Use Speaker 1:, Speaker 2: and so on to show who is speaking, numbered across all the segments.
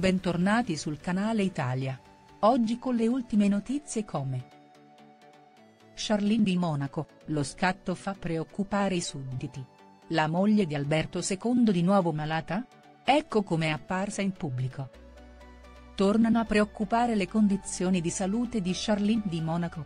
Speaker 1: bentornati sul canale Italia. Oggi con le ultime notizie come Charlene di Monaco, lo scatto fa preoccupare i sudditi. La moglie di Alberto II di nuovo malata? Ecco come è apparsa in pubblico. Tornano a preoccupare le condizioni di salute di Charlene di Monaco.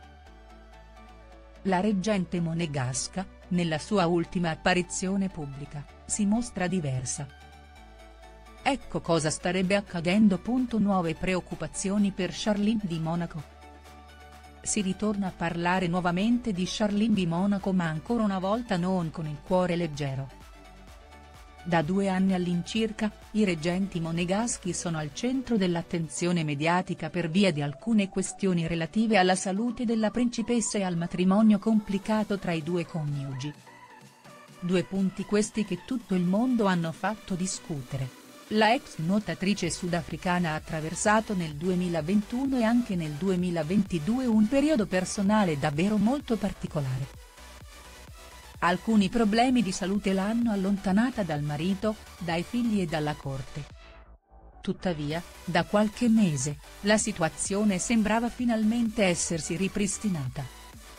Speaker 1: La reggente monegasca, nella sua ultima apparizione pubblica, si mostra diversa. Ecco cosa starebbe accadendo. Nuove preoccupazioni per Charlene di Monaco. Si ritorna a parlare nuovamente di Charlene di Monaco, ma ancora una volta non con il cuore leggero. Da 2 anni all'incirca, i reggenti monegaschi sono al centro dell'attenzione mediatica per via di alcune questioni relative alla salute della principessa e al matrimonio complicato tra i due coniugi. 2 punti questi che tutto il mondo hanno fatto discutere. La ex nuotatrice sudafricana ha attraversato nel 2021 e anche nel 2022 un periodo personale davvero molto particolare. Alcuni problemi di salute l'hanno allontanata dal marito, dai figli e dalla corte. Tuttavia, da qualche mese, la situazione sembrava finalmente essersi ripristinata.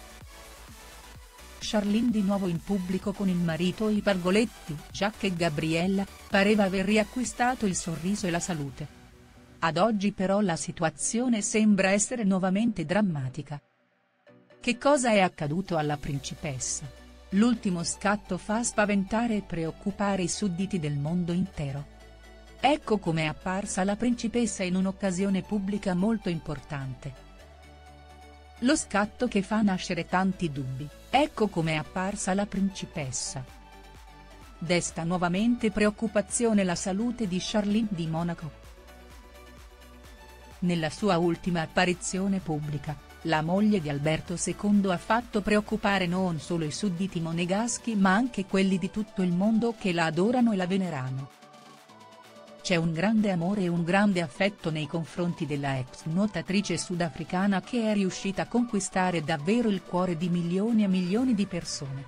Speaker 1: Charlene di nuovo in pubblico con il marito e Jacques e Gabriella, pareva aver riacquistato il sorriso e la salute. Ad oggi però la situazione sembra essere nuovamente drammatica. Che cosa è accaduto alla principessa? L'ultimo scatto fa spaventare e preoccupare i sudditi del mondo intero. Ecco come è apparsa la principessa in un'occasione pubblica molto importante. Lo scatto che fa nascere tanti dubbi, ecco come è apparsa la principessa. Desta nuovamente preoccupazione la salute di Charlene di Monaco. Nella sua ultima apparizione pubblica, la moglie di Alberto II ha fatto preoccupare non solo i sudditi monegaschi ma anche quelli di tutto il mondo che la adorano e la venerano. C'è un grande amore e un grande affetto nei confronti della ex nuotatrice sudafricana che è riuscita a conquistare davvero il cuore di milioni e milioni di persone.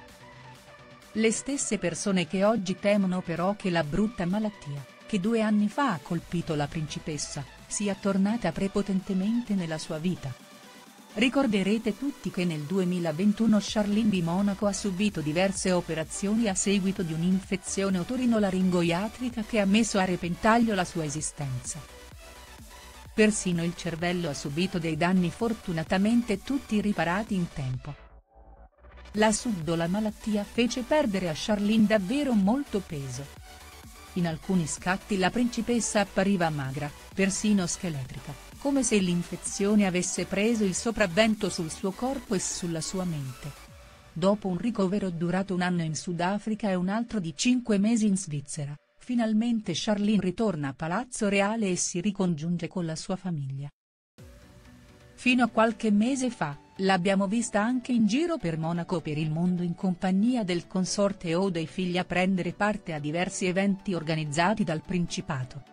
Speaker 1: Le stesse persone che oggi temono però che la brutta malattia, che 2 anni fa ha colpito la principessa, sia tornata prepotentemente nella sua vita. Ricorderete tutti che nel 2021 Charlene di Monaco ha subito diverse operazioni a seguito di un'infezione otorinolaringoiatrica che ha messo a repentaglio la sua esistenza. Persino il cervello ha subito dei danni, fortunatamente tutti riparati in tempo. La subdola malattia fece perdere a Charlene davvero molto peso. In alcuni scatti la principessa appariva magra, persino scheletrica, come se l'infezione avesse preso il sopravvento sul suo corpo e sulla sua mente. Dopo un ricovero durato 1 anno in Sudafrica e un altro di 5 mesi in Svizzera, finalmente Charlene ritorna a Palazzo Reale e si ricongiunge con la sua famiglia. Fino a qualche mese fa, l'abbiamo vista anche in giro per Monaco per il mondo in compagnia del consorte o dei figli a prendere parte a diversi eventi organizzati dal Principato.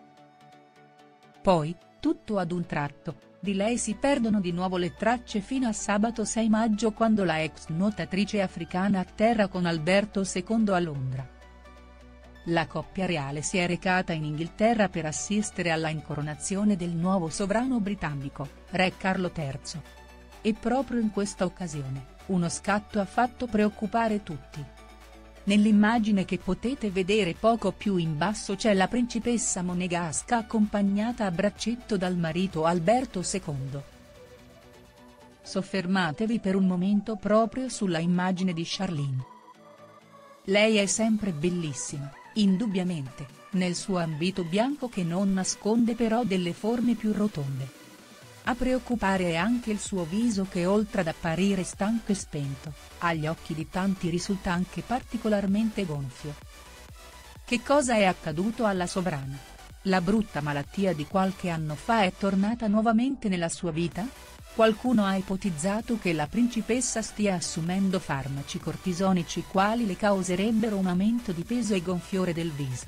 Speaker 1: Poi, tutto ad un tratto, di lei si perdono di nuovo le tracce fino a sabato 6 maggio quando la ex nuotatrice africana atterra con Alberto II a Londra. La coppia reale si è recata in Inghilterra per assistere alla incoronazione del nuovo sovrano britannico, Re Carlo III. E proprio in questa occasione, uno scatto ha fatto preoccupare tutti. Nell'immagine che potete vedere poco più in basso c'è la principessa monegasca accompagnata a braccetto dal marito Alberto II. Soffermatevi per un momento proprio sulla immagine di Charlene. Lei è sempre bellissima, indubbiamente, nel suo abito bianco che non nasconde però delle forme più rotonde. A preoccupare è anche il suo viso che oltre ad apparire stanco e spento, agli occhi di tanti risulta anche particolarmente gonfio. Che cosa è accaduto alla sovrana? La brutta malattia di qualche anno fa è tornata nuovamente nella sua vita? Qualcuno ha ipotizzato che la principessa stia assumendo farmaci cortisonici quali le causerebbero un aumento di peso e gonfiore del viso.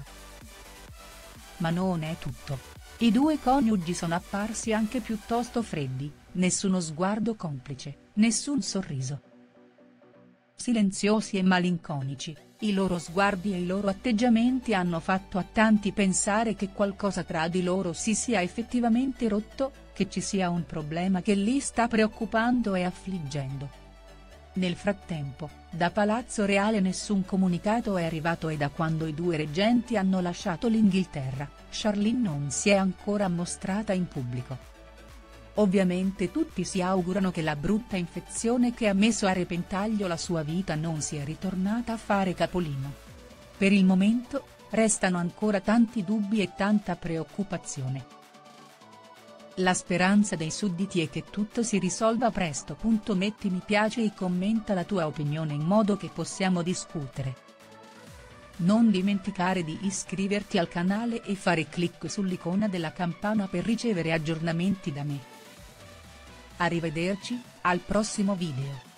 Speaker 1: Ma non è tutto. I 2 coniugi sono apparsi anche piuttosto freddi, nessuno sguardo complice, nessun sorriso. Silenziosi e malinconici, i loro sguardi e i loro atteggiamenti hanno fatto a tanti pensare che qualcosa tra di loro si sia effettivamente rotto, che ci sia un problema che li sta preoccupando e affliggendo. Nel frattempo, da Palazzo Reale nessun comunicato è arrivato e da quando i due reggenti hanno lasciato l'Inghilterra, Charlene non si è ancora mostrata in pubblico. Ovviamente tutti si augurano che la brutta infezione che ha messo a repentaglio la sua vita non sia ritornata a fare capolino. Per il momento, restano ancora tanti dubbi e tanta preoccupazione. La speranza dei sudditi è che tutto si risolva presto. Metti mi piace e commenta la tua opinione in modo che possiamo discutere. Non dimenticare di iscriverti al canale e fare clic sull'icona della campana per ricevere aggiornamenti da me. Arrivederci, al prossimo video.